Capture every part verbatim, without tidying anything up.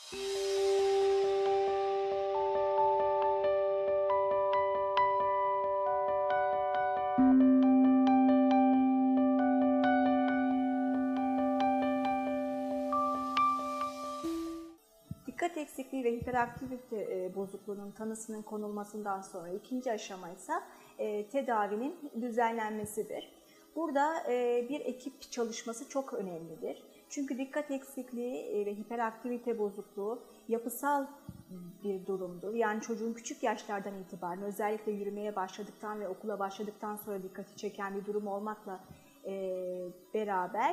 Dikkat eksikliği ve hiperaktivite bozukluğunun tanısının konulmasından sonra ikinci aşama ise tedavinin düzenlenmesidir. Burada bir ekip çalışması çok önemlidir. Çünkü dikkat eksikliği ve hiperaktivite bozukluğu yapısal bir durumdur. Yani çocuğun küçük yaşlardan itibaren özellikle yürümeye başladıktan ve okula başladıktan sonra dikkati çeken bir durum olmakla beraber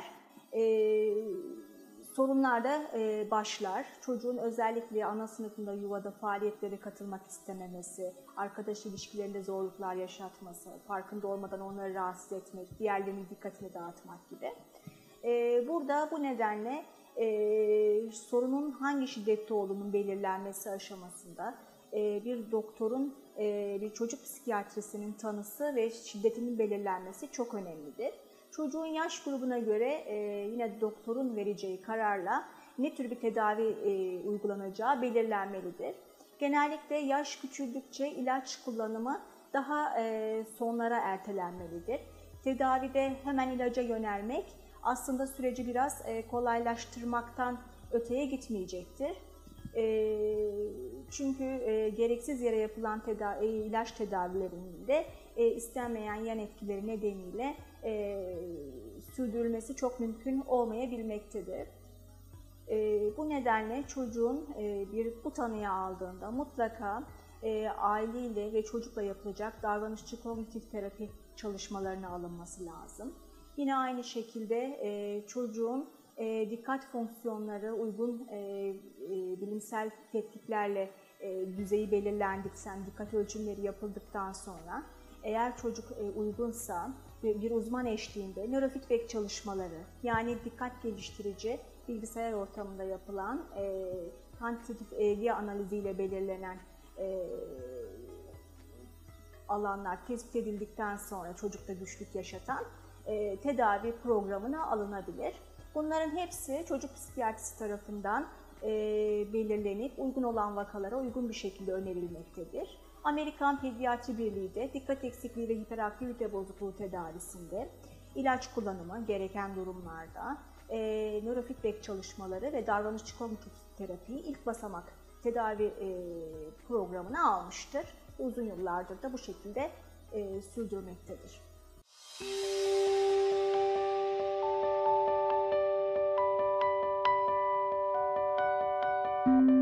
sorunlar da başlar. Çocuğun özellikle ana sınıfında, yuvada faaliyetlere katılmak istememesi, arkadaş ilişkilerinde zorluklar yaşatması, farkında olmadan onları rahatsız etmek, diğerlerinin dikkatini dağıtmak gibi. Burada bu nedenle sorunun hangi şiddette olduğunun belirlenmesi aşamasında bir doktorun, bir çocuk psikiyatrisinin tanısı ve şiddetinin belirlenmesi çok önemlidir. Çocuğun yaş grubuna göre e, yine doktorun vereceği kararla ne tür bir tedavi e, uygulanacağı belirlenmelidir. Genellikle yaş küçüldükçe ilaç kullanımı daha e, sonlara ertelenmelidir. Tedavide hemen ilaca yönelmek aslında süreci biraz e, kolaylaştırmaktan öteye gitmeyecektir. E, çünkü e, gereksiz yere yapılan tedavi, e, ilaç tedavilerinde e, istenmeyen yan etkileri nedeniyle e, sürdürülmesi çok mümkün olmayabilmektedir. E, bu nedenle çocuğun e, bir bu tanıyı aldığında mutlaka e, aileyle ve çocukla yapılacak davranışçı kognitif terapi çalışmalarına alınması lazım. Yine aynı şekilde e, çocuğun e, dikkat fonksiyonları uygun e, e, bilimsel tetkiklerle e, düzeyi belirlendikten, dikkat ölçümleri yapıldıktan sonra eğer çocuk e, uygunsa bir uzman eşliğinde nörofeedback çalışmaları, yani dikkat geliştirici bilgisayar ortamında yapılan e, kantitatif E E G analiziyle belirlenen e, alanlar tespit edildikten sonra çocukta güçlük yaşatan e, tedavi programına alınabilir. Bunların hepsi çocuk psikiyatrisi tarafından e, belirlenip uygun olan vakalara uygun bir şekilde önerilmektedir. Amerikan Pediatri Birliği de dikkat eksikliği ve hiperaktivite bozukluğu tedavisinde ilaç kullanımı gereken durumlarda e, nörofeedback çalışmaları ve davranışçı kognitif terapiyi ilk basamak tedavi e, programına almıştır. Uzun yıllardır da bu şekilde e, sürdürmektedir. Thank you.